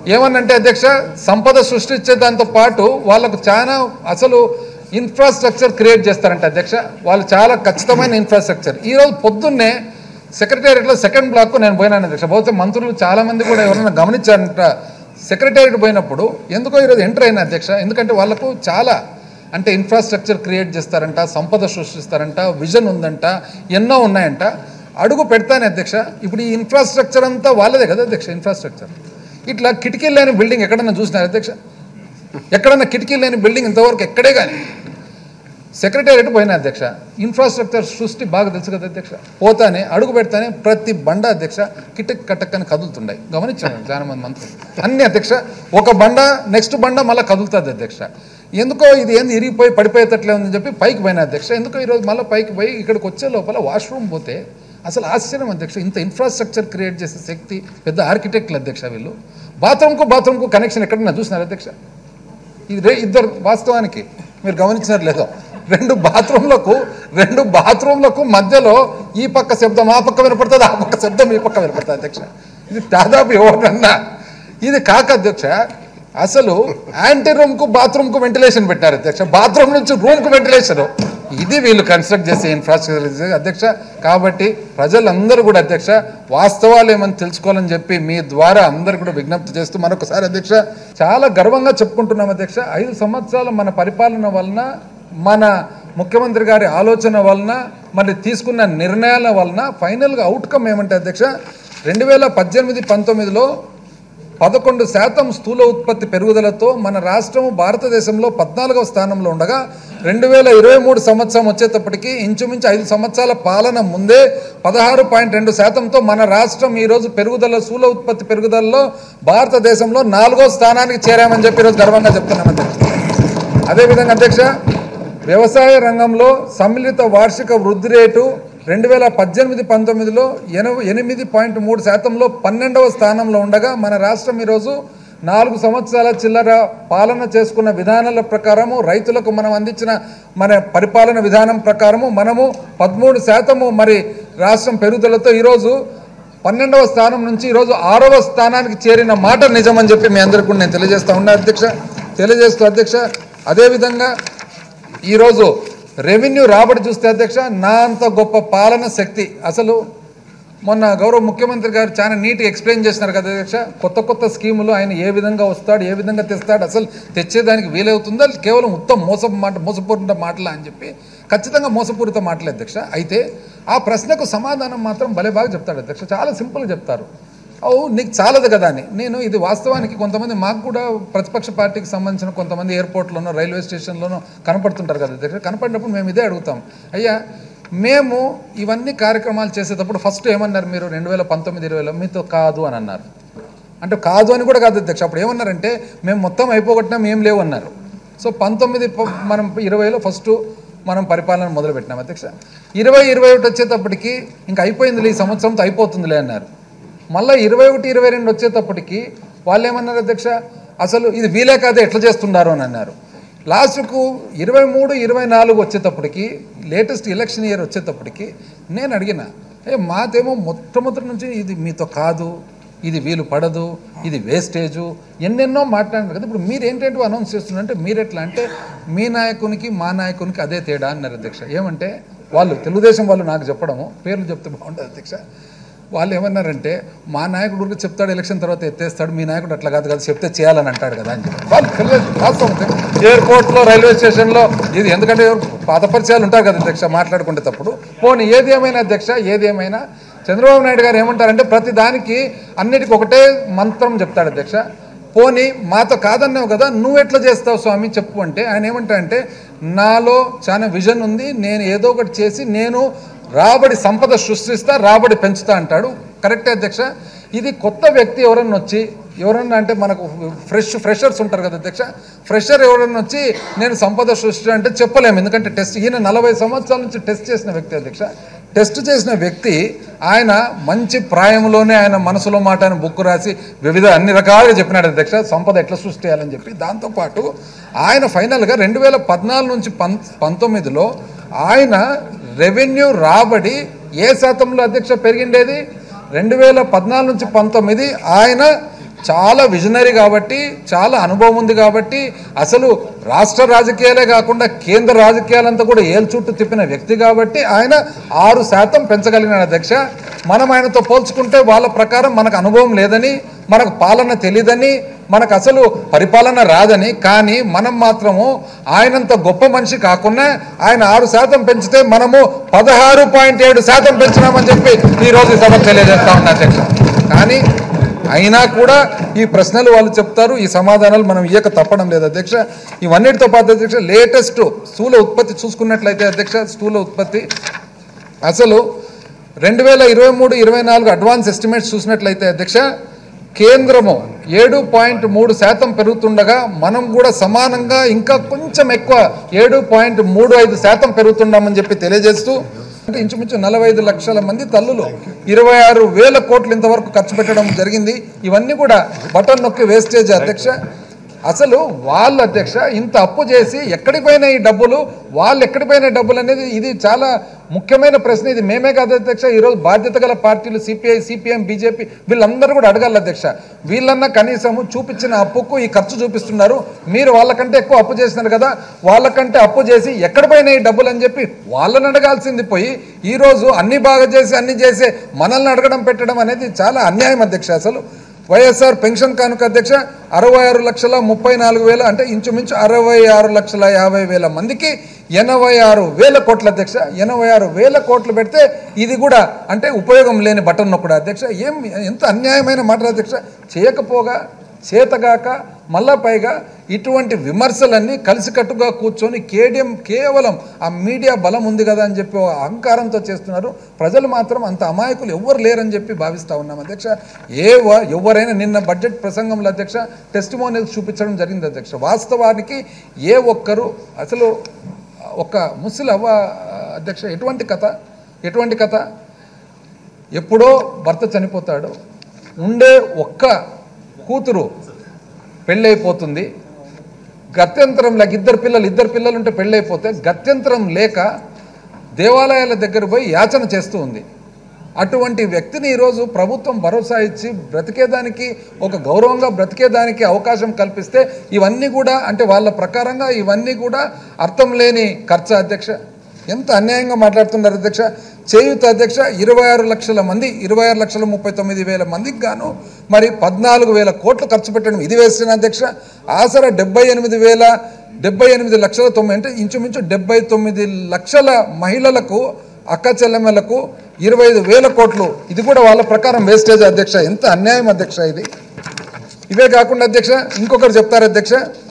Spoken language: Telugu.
ఏమన్నంటే అధ్యక్ష సంపద సృష్టించే దాంతో పాటు వాళ్ళకు చాలా అసలు ఇన్ఫ్రాస్ట్రక్చర్ క్రియేట్ చేస్తారంట అధ్యక్ష. వాళ్ళు చాలా ఖచ్చితమైన ఇన్ఫ్రాస్ట్రక్చర్. ఈరోజు పొద్దున్నే సెక్రటేరియట్లో సెకండ్ బ్లాక్ నేను పోయినాను అధ్యక్ష. బహుశా మంత్రులు చాలామంది కూడా ఎవరైనా గమనించారంట. సెక్రటేరియట్ పోయినప్పుడు ఎందుకో ఈరోజు ఎంటర్ అయిన అధ్యక్ష. ఎందుకంటే వాళ్ళకు చాలా అంటే ఇన్ఫ్రాస్ట్రక్చర్ క్రియేట్ చేస్తారంట, సంపద సృష్టిస్తారంట, విజన్ ఉందంట, ఎన్నో ఉన్నాయంట. అడుగు పెడతానే అధ్యక్ష. ఇప్పుడు ఈ ఇన్ఫ్రాస్ట్రక్చర్ అంతా వాళ్ళదే కదా అధ్యక్ష. ఇన్ఫ్రాస్ట్రక్చర్ ఇట్లా కిటికీలు లేని బిల్డింగ్ ఎక్కడన్నా చూసినారు అధ్యక్ష? ఎక్కడన్నా కిటికీలు లేని బిల్డింగ్ ఇంతవరకు ఎక్కడే కానీ. సెక్రటేరియట్ పోయినా అధ్యక్ష, ఇన్ఫ్రాస్ట్రక్చర్ సృష్టి బాగా తెలుసు కదా అధ్యక్ష. పోతానే అడుగు పెడతానే ప్రతి బండ అధ్యక్ష కిటక్ కటక్కని కదులుతుండే. గమనించాను చాలా మంది మంత్రులు అన్ని అధ్యక్ష. ఒక బండ నెక్స్ట్ బండ మళ్ళీ కదులుతుంది అధ్యక్ష. ఎందుకో ఇది ఏంది ఇరిగిపోయి పడిపోయేటట్లే ఉందని చెప్పి పైకి పోయినా అధ్యక్ష. ఎందుకో ఈరోజు మళ్ళీ పైకి పోయి ఇక్కడికి వచ్చే లోపల వాష్రూమ్ పోతే అసలు ఆశ్చర్యం అధ్యక్ష. ఇంత ఇన్ఫ్రాస్ట్రక్చర్ క్రియేట్ చేసే శక్తి పెద్ద ఆర్కిటెక్ట్లు అధ్యక్ష వీళ్ళు. బాత్రూమ్కు కనెక్షన్ ఎక్కడన్నా చూసినారు అధ్యక్ష? ఇది ఇద్దరు వాస్తవానికి మీరు గమనించినారు లేదో, రెండు బాత్రూంలకు మధ్యలో ఈ పక్క శబ్దం ఆ పక్క వినపడుతుంది, ఆ పక్క శబ్దం ఈ పక్క వినపడుతుంది అధ్యక్ష. ఇది దాదాపు ఎవరన్నా ఇది కాక అధ్యక్ష. అసలు యాంటీ రూమ్కు బాత్రూమ్కు వెంటిలేషన్ పెట్టారు అధ్యక్ష. బాత్రూమ్ నుంచి రూమ్కు వెంటిలేషన్. ఇది వీళ్ళు కన్స్ట్రక్ట్ చేసే ఇన్ఫ్రాస్ట్రక్చర్ అధ్యక్ష. కాబట్టి ప్రజలందరూ కూడా అధ్యక్ష వాస్తవాలు ఏమని తెలుసుకోవాలని చెప్పి మీ ద్వారా అందరూ కూడా విజ్ఞప్తి చేస్తూ మరొకసారి అధ్యక్ష చాలా గర్వంగా చెప్పుకుంటున్నాం అధ్యక్ష. 5 సంవత్సరాల మన పరిపాలన వలన, మన ముఖ్యమంత్రి గారి ఆలోచన వలన, మరి తీసుకున్న నిర్ణయాల వలన ఫైనల్గా అవుట్కమ్ ఏమంటే అధ్యక్ష 2018-19లో 11% స్థూల ఉత్పత్తి పెరుగుదలతో మన రాష్ట్రం భారతదేశంలో 14వ స్థానంలో ఉండగా 2023 సంవత్సరం వచ్చేటప్పటికి ఇంచుమించు 5 సంవత్సరాల పాలన ముందే 16.2%తో మన రాష్ట్రం ఈరోజు పెరుగుదల స్థూల ఉత్పత్తి పెరుగుదలలో భారతదేశంలో 4వ స్థానానికి చేరామని చెప్పి ఈరోజు గర్వంగా చెప్తున్నాం అధ్యక్ష. అదేవిధంగా అధ్యక్ష వ్యవసాయ రంగంలో సమ్మిళిత వార్షిక వృద్ధి రేటు 2018-19లో 8.3%లో 12వ స్థానంలో ఉండగా మన రాష్ట్రం ఈరోజు 4 సంవత్సరాల చిల్లర పాలన చేసుకున్న విధానాల ప్రకారము, రైతులకు మనం అందించిన మన పరిపాలన విధానం ప్రకారము మనము 13% మరి రాష్ట్రం పెరుగుదలతో ఈరోజు 12వ స్థానం నుంచి ఈరోజు 6వ స్థానానికి చేరిన మాట నిజమని చెప్పి మీ అందరికీ నేను తెలియజేస్తూ ఉన్నా అధ్యక్ష. అధ్యక్ష అదేవిధంగా ఈరోజు రెవెన్యూ రాబడి చూస్తే అధ్యక్ష నా అంత గొప్ప పాలన శక్తి అసలు మొన్న గౌరవ ముఖ్యమంత్రి గారు చాలా నీట్గా ఎక్స్ప్లెయిన్ చేసినారు కదా అధ్యక్ష. కొత్త స్కీములు ఆయన ఏ విధంగా వస్తాడు, ఏ విధంగా తెస్తాడు, అసలు తెచ్చేదానికి వీలవుతుందా, కేవలం మోసపూరిత మాటలా అని చెప్పి. ఖచ్చితంగా మోసపూరిత మాటలే అధ్యక్ష. అయితే ఆ ప్రశ్నకు సమాధానం మాత్రం భలే బాగా చెప్తాడు అధ్యక్ష. చాలా సింపుల్గా చెప్తారు. నీకు చాలదు కదా అని. నేను ఇది వాస్తవానికి కొంతమంది మాకు కూడా ప్రతిపక్ష పార్టీకి సంబంధించిన కొంతమంది ఎయిర్పోర్ట్లోనో రైల్వే స్టేషన్లోనో కనపడుతుంటారు కదా దగ్గర. కనపడినప్పుడు మేము ఇదే అడుగుతాం, అయ్యా మేము ఇవన్నీ కార్యక్రమాలు చేసేటప్పుడు ఫస్ట్ ఏమన్నారు మీరు 2019-20లో మీతో కాదు అని అన్నారు. అంటే కాదు అని కూడా కాదు అధ్యక్ష. అప్పుడు ఏమన్నారంటే మేము మొత్తం అయిపోగొట్టినాం, ఏం లేవు అన్నారు. సో 19 మనం 20లో ఫస్ట్ మనం పరిపాలన మొదలుపెట్టినాం అధ్యక్ష. 20-21 వచ్చేటప్పటికి ఇంకా అయిపోయిందిలే, ఈ సంవత్సరంతో అయిపోతుందిలే అన్నారు. మళ్ళీ 21-22 వచ్చేటప్పటికి వాళ్ళు ఏమన్నారు అధ్యక్ష, అసలు ఇది వీలే కాదే ఎట్లా చేస్తున్నారు అని అన్నారు. లాస్ట్కు 23-24 వచ్చేటప్పటికి లేటెస్ట్ ఎలక్షన్ ఇయర్ వచ్చేటప్పటికి నేను అడిగిన మాతేమో మొట్టమొదటి నుంచి ఇది మీతో కాదు, ఇది వీలు పడదు, ఇది వేస్టేజు ఎన్నెన్నో మాట్లాడారు కదా. ఇప్పుడు మీరు ఏంటంటే అనౌన్స్ చేస్తున్నారంటే మీరు ఎట్లా అంటే మీ నాయకునికి మా నాయకునికి అదే తేడా అన్నారు అధ్యక్ష. ఏమంటే వాళ్ళు తెలుగుదేశం వాళ్ళు నాకు చెప్పడము, పేర్లు చెప్తే బాగుంటుంది అధ్యక్ష. వాళ్ళు ఏమన్నారంటే మా నాయకుడు గురించి చెప్తాడు ఎలక్షన్ తర్వాత ఎత్తేస్తాడు, మీ నాయకుడు అట్లా కాదు కదా చెప్తే చేయాలని అంటాడు కదా అని చెప్పి వాళ్ళు వాస్తవం. ఎయిర్పోర్ట్లో రైల్వే స్టేషన్లో ఇది ఎందుకంటే పాత పరిచయాలు ఉంటారు కదా అధ్యక్ష మాట్లాడుకుంటే తప్పుడు. పోనీ ఏది ఏమైనా అధ్యక్ష, ఏది ఏమైనా చంద్రబాబు నాయుడు గారు ఏమంటారంటే ప్రతి దానికి అన్నిటికీ ఒకటే మంత్రం చెప్తాడు అధ్యక్ష. పోనీ మాతో కాదన్నావు కదా నువ్వు ఎట్లా చేస్తావు స్వామి చెప్పు అంటే ఆయన ఏమంటాడంటే నాలో చాలా విజన్ ఉంది, నేను ఏదో ఒకటి చేసి నేను రాబడి సంపద సృష్టిస్తా, రాబడి పెంచుతా అంటాడు. కరెక్టే అధ్యక్ష. ఇది కొత్త వ్యక్తి ఎవరన్నా వచ్చి ఎవరన్నా అంటే మనకు ఫ్రెషర్స్ ఉంటారు కదా అధ్యక్ష. ఫ్రెషర్ ఎవరన్నా వచ్చి నేను సంపద సృష్టి అంటే చెప్పలేము. ఎందుకంటే ఈయన 40 సంవత్సరాల నుంచి టెస్ట్ చేసిన వ్యక్తి అధ్యక్ష. టెస్ట్ చేసిన వ్యక్తి ఆయన మంచి ప్రాయంలోనే ఆయన మనసులో మాట అని బుక్ రాసి వివిధ అన్ని రకాలుగా చెప్పినాడు అధ్యక్ష సంపద ఎట్లా సృష్టి చేయాలని చెప్పి. దాంతోపాటు ఆయన ఫైనల్గా 2014 నుంచి 19లో ఆయన రెవెన్యూ రాబడి ఏ శాతంలో అధ్యక్ష పెరిగిండేది? 2014 నుంచి 19 ఆయన చాలా విజనరీ కాబట్టి, చాలా అనుభవం ఉంది కాబట్టి, అసలు రాష్ట్ర రాజకీయాలే కాకుండా కేంద్ర రాజకీయాలంతా కూడా ఏలు చుట్టూ తిప్పిన వ్యక్తి కాబట్టి ఆయన 6% పెంచగలిగిన అధ్యక్ష. మనం ఆయనతో పోల్చుకుంటే వాళ్ళ ప్రకారం మనకు అనుభవం లేదని, మనకు పాలన తెలియదని, మనకు అసలు పరిపాలన రాదని, కానీ మనం మాత్రము ఆయనంత గొప్ప మనిషి కాకుండా ఆయన 6% పెంచితే మనము 16.7% పెంచినామని చెప్పి ఈరోజు సభకు తెలియజేస్తా ఉన్నా అధ్యక్ష. కానీ అయినా కూడా ఈ ప్రశ్నలు వాళ్ళు చెప్తారు, ఈ సమాధానాలు మనం ఇయ్యక తప్పడం లేదు అధ్యక్ష. ఇవన్నిటితో పాటు అధ్యక్ష లేటెస్ట్ స్థూల ఉత్పత్తి చూసుకున్నట్లయితే అధ్యక్ష, స్థూల ఉత్పత్తి అసలు 2023-24 అడ్వాన్స్ ఎస్టిమేట్స్ చూసినట్లయితే అధ్యక్ష, కేంద్రము 7.3% పెరుగుతుండగా మనం కూడా సమానంగా ఇంకా కొంచెం ఎక్కువ 7.35% పెరుగుతున్నామని చెప్పి తెలియజేస్తూ, అంటే ఇంచుమించు 45 లక్షల మంది తల్లులు 26,000 కోట్లు ఇంతవరకు ఖర్చు పెట్టడం జరిగింది. ఇవన్నీ కూడా బటన్ నొక్కి వేస్టేజ్ అధ్యక్ష. అసలు వాళ్ళు అధ్యక్ష ఇంత అప్పు చేసి ఎక్కడికి పోయిన ఈ డబ్బులు, వాళ్ళు ఎక్కడికి పోయిన డబ్బులు అనేది ఇది చాలా ముఖ్యమైన ప్రశ్న. ఇది మేమే కాదు అధ్యక్ష, ఈరోజు బాధ్యత గల పార్టీలు సిపిఐ, సిపిఎం, బీజేపీ వీళ్ళందరూ కూడా అడగాలి అధ్యక్ష. వీళ్ళన్నా కనీసము చూపించిన అప్పుకు ఈ ఖర్చు చూపిస్తున్నారు, మీరు వాళ్ళకంటే ఎక్కువ అప్పు చేసినారు కదా, వాళ్ళకంటే అప్పు చేసి ఎక్కడ పోయినా ఈ డబ్బులు అని చెప్పి వాళ్ళని అడగాల్సింది పోయి ఈరోజు అన్ని బాగా చేసి అన్ని చేసే మనల్ని అడగడం పెట్టడం అనేది చాలా అన్యాయం అధ్యక్ష. అసలు వైఎస్ఆర్ పెన్షన్ కానుక అధ్యక్ష 66,34,000 అంటే ఇంచుమించు 66,50,000 మందికి 86,000 కోట్ల అధ్యక్ష. 86,000 కోట్లు పెడితే ఇది కూడా అంటే ఉపయోగం లేని బటన్ నొక్కడా అధ్యక్ష. ఎంత అన్యాయమైన మాట అధ్యక్ష. చేయకపోగా చేతగాక మళ్ళా పైగా ఇటువంటి విమర్శలన్నీ కలిసికట్టుగా కూర్చొని కేవలం ఆ మీడియా బలం ఉంది కదా అని చెప్పి అహంకారంతో చేస్తున్నారు. ప్రజలు మాత్రం అంత అమాయకులు ఎవ్వరు లేరని చెప్పి భావిస్తూ ఉన్నాం అధ్యక్ష. ఎవరైనా నిన్న బడ్జెట్ ప్రసంగంలో అధ్యక్ష టెస్టిమోనియల్స్ చూపించడం జరిగింది అధ్యక్ష. వాస్తవానికి ఏ ఒక్కరు అసలు ఒక ముసలవ్వ అధ్యక్ష ఎటువంటి కథ ఎప్పుడో భర్త చనిపోతాడు, ఉండే ఒక్క కూతురు పెళ్ళైపోతుంది, గత్యంతరం లేక ఇద్దరు పిల్లలు ఉంటే పెళ్ళైపోతే గత్యంతరం లేక దేవాలయాల దగ్గర పోయి యాచన చేస్తూ ఉంది. అటువంటి వ్యక్తిని ఈరోజు ప్రభుత్వం భరోసా ఇచ్చి బ్రతికేదానికి, ఒక గౌరవంగా బ్రతికేదానికి అవకాశం కల్పిస్తే ఇవన్నీ కూడా అంటే వాళ్ళ ప్రకారంగా ఇవన్నీ కూడా అర్థం లేని ఖర్చు అధ్యక్ష. ఎంత అన్యాయంగా మాట్లాడుతున్నారు అధ్యక్ష. చేయూత అధ్యక్ష 26 లక్షల మంది, 26,39,000 మందికి గాను మరి 14,000 కోట్లు ఖర్చు పెట్టడం ఇది వేసిన అధ్యక్ష. ఆసరా 78 లక్షల 9 అంటే ఇంచుమించు 79 లక్షల మహిళలకు, అక్క చెల్లెమ్మలకు 25,000 కోట్లు ఇది కూడా వాళ్ళ ప్రకారం వేస్టేజ్ అధ్యక్ష. ఎంత అన్యాయం అధ్యక్ష ఇది. ఇవే కాకుండా అధ్యక్ష ఇంకొకరు చెప్తారు అధ్యక్ష,